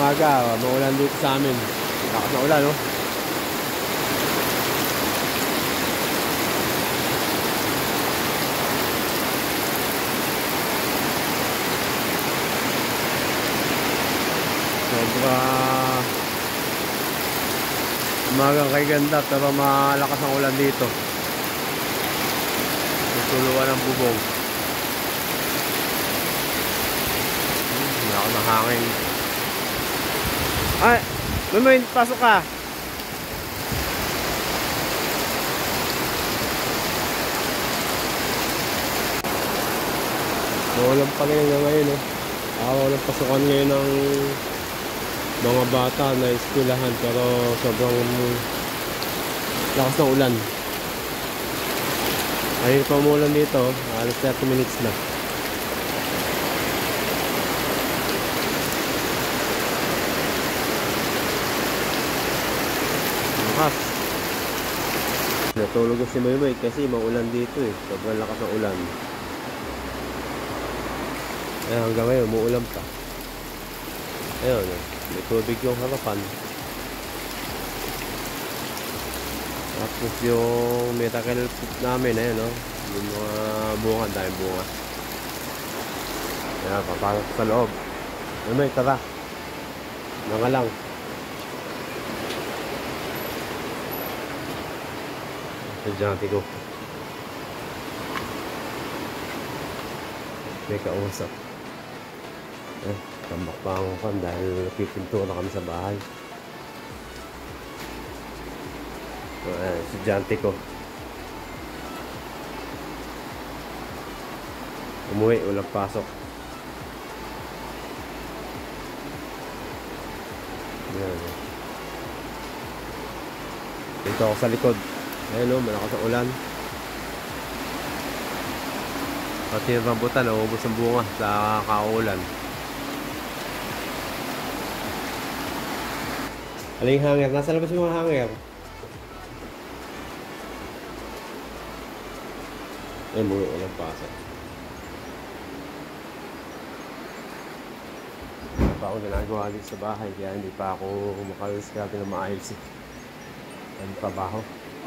umaga, maulan dito sa amin. Lakas na ulan, no? Sobra umagang kay ganda, pero malakas ang ulan dito. Tutuluan ng bubong. Malakas ng hangin. Ay, Lunoy, pasok ka. Walang pa ngayon, eh. Walang pasukan ngayon ng mga bata na eskwelahan, pero sobrang lakas ng ulan. Ayun pa umulan dito, alas 30 minutes na. Lakas. Natulog si Maymay kasi maulan dito, eh. Sobrang lakas ng ulan. Ayan, hanggang ngayon, umuulan pa. Ayun, may tubig yung harapan. Tapos yung miracle fruit namin, ayun, no? Yung mga bunga, dahil bunga. Ayan, papasok sa loob. Maymay, tara. Mga lang. Estudyante ko. May kausap. Tambak pa ang kan dahil pipintura kami sa bahay. Estudyante ko. Umuwi, walang pasok. Ayan. Dito ako sa likod. Ayun, no, malakas ang ulan. Pati yung rambutan, naubos ang bunga sa kaulan. Aling hanger? Nasa labas yung mga hanger. Ay, muli walang pasok. Wala pa ako ginagawa dito sa bahay, kaya hindi pa ako makaliskarte na maayos. Ang trabaho.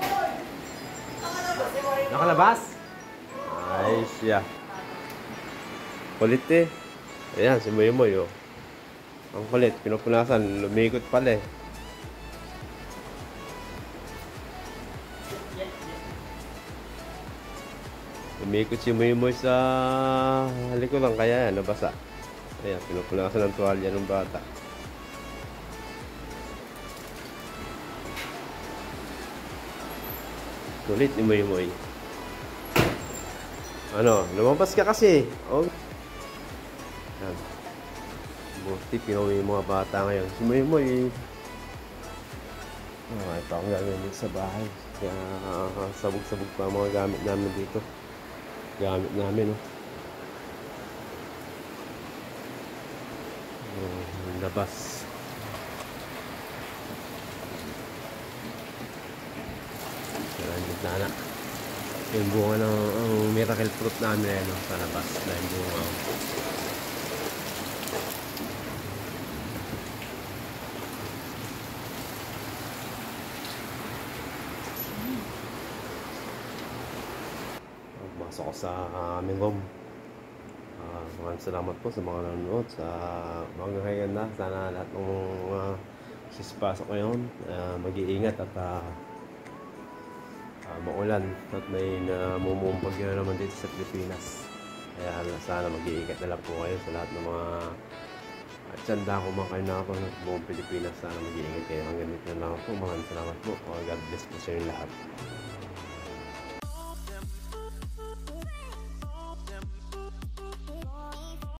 Nakalabas? Ay, siya. Kulit, eh. Ayan, si Moy-Moy, oh. Ang kulit, pinupunasan, lumikot pala, eh. Lumikot si Moy-Moy sa halikuran, kaya yan, nabasa. Ayan, pinupunasan ng tuwalya ng bata. Kulit ni Moy-Moy. Ano, lumabas ka kasi. Oh. Yan. Buti, pinuwi yung mga bata ngayon. Si Moy-Moy, ito ang gagawin dito sa bahay. Kaya sabog-sabog pa ang mga gamit namin dito. Gamit namin, oh. Labas. Yan, gitna na. Yung bunga ng miracle fruit namin, no, sa labas na yung bunga. Pasok ko sa aming room. Maraming salamat po sa mga nanonood sa mga ngayon na. Sana lahat ng sisipasok ngayon mag-iingat at maulan at may namumumpag na naman dito sa Pilipinas. Kaya sana mag-iingat na lang po kayo sa lahat ng mga tsanda ko mga kayo na ako ng buong Pilipinas. Sana mag-iingat kayo. Hanggang dito na lang po. Maraming salamat po. God bless po sa inyo lahat.